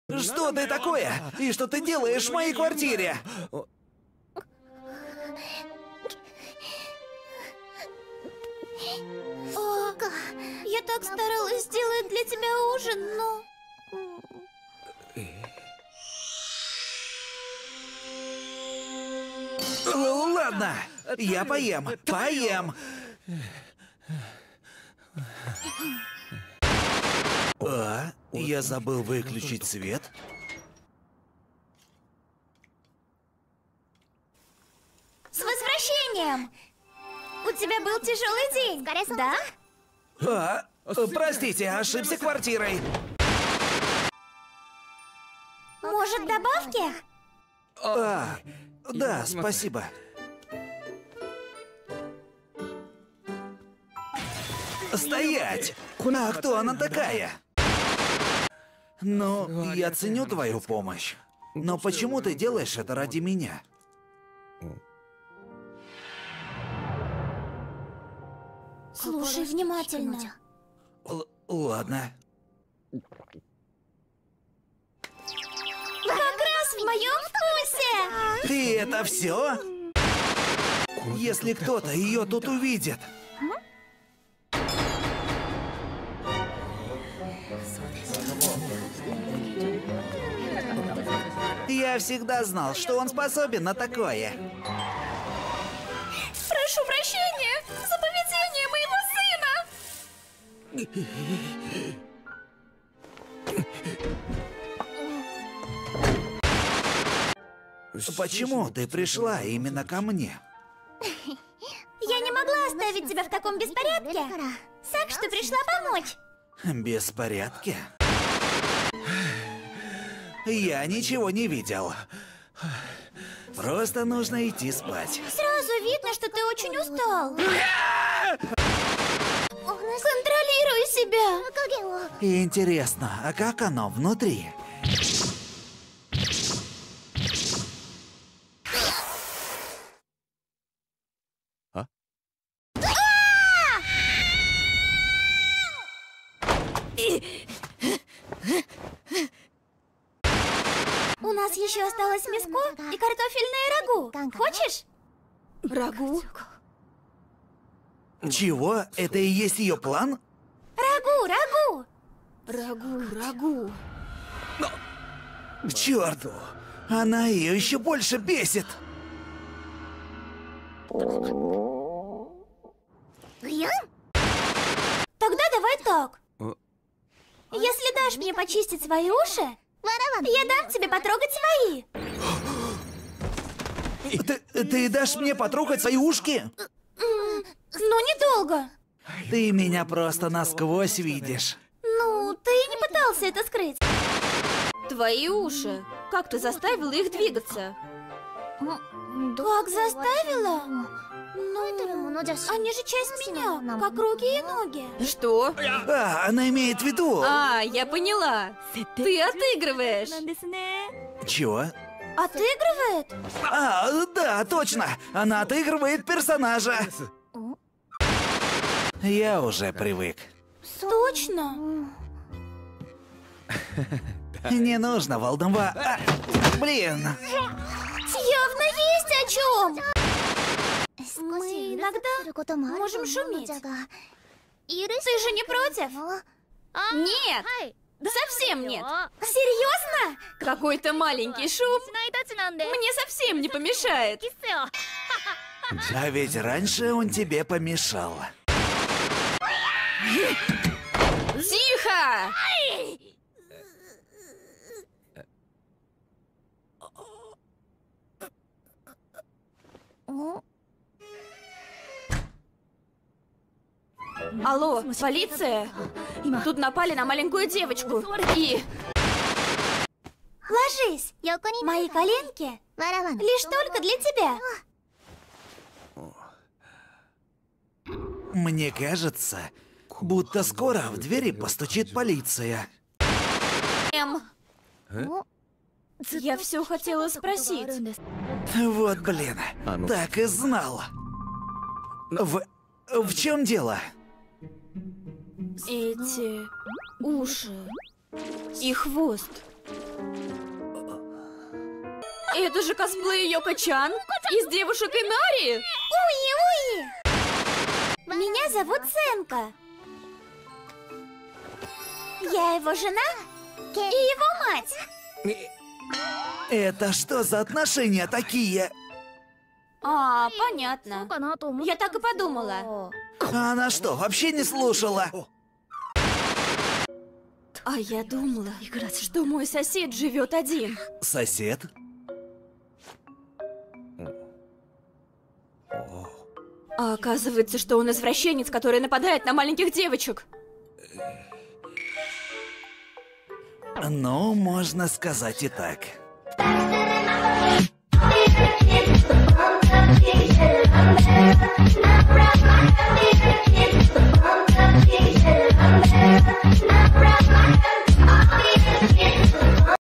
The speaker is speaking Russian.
Что ты такое? И что ты делаешь в моей квартире? Я так старалась сделать для тебя ужин, но... Ладно, я поем. Я забыл выключить свет. С возвращением! У тебя был тяжелый день, да? Простите, ошибся квартирой. Может, добавки? Да, спасибо. Стоять! А кто она такая? Ну, я ценю твою помощь. Но почему ты делаешь это ради меня? Слушай внимательно. Ладно. Как раз в моем вкусе! И это все? Если кто-то ее тут увидит. Я всегда знал, что он способен на такое. Прошу прощения за поведение моего сына! Почему ты пришла именно ко мне? Я не могла оставить тебя в таком беспорядке, так что пришла помочь. Беспорядке? Я ничего не видел. Просто нужно идти спать. Сразу видно, что ты очень устал. Контролируй себя. Интересно, а как оно внутри? У нас еще осталось мяско и картофельное рагу. Хочешь? Рагу? Чего? Это и есть ее план? Рагу! Рагу. Черт! Она ее еще больше бесит! Тогда давай так. Если дашь мне почистить свои уши, я дам тебе потрогать свои. Ты дашь мне потрогать свои ушки? Но недолго. Ты меня просто насквозь видишь. Ну, ты и не пытался это скрыть. Твои уши. Как ты заставила их двигаться? Как заставила? Ну, они же часть меня, как руки и ноги. Что? Она имеет в виду... Я поняла. Ты отыгрываешь. Чего? Отыгрывает? Да, точно! Она отыгрывает персонажа. Я уже привык. Точно. Не нужно волноваться. Блин! Явно есть о чем. Мы иногда можем шуметь. Ты же не против? Нет! Совсем нет! Серьезно? Какой-то маленький шум мне совсем не помешает. А ведь раньше он тебе помешал. Тихо! Алло, полиция? Тут напали на маленькую девочку. И... Ложись. Мои коленки лишь только для тебя. Мне кажется, будто скоро в двери постучит полиция. Я все хотела спросить. Вот блин, так и знал. В чем дело? Эти уши и хвост. Это же косплей Йоко-чан из девушек Инари. Уи-уи! Меня зовут Сенка. Я его жена и его мать. Это что за отношения такие? А, понятно. Я так и подумала. А она что, вообще не слушала? А я думала, что мой сосед живет один. Сосед? А оказывается, что он извращенец, который нападает на маленьких девочек. Ну, можно сказать и так.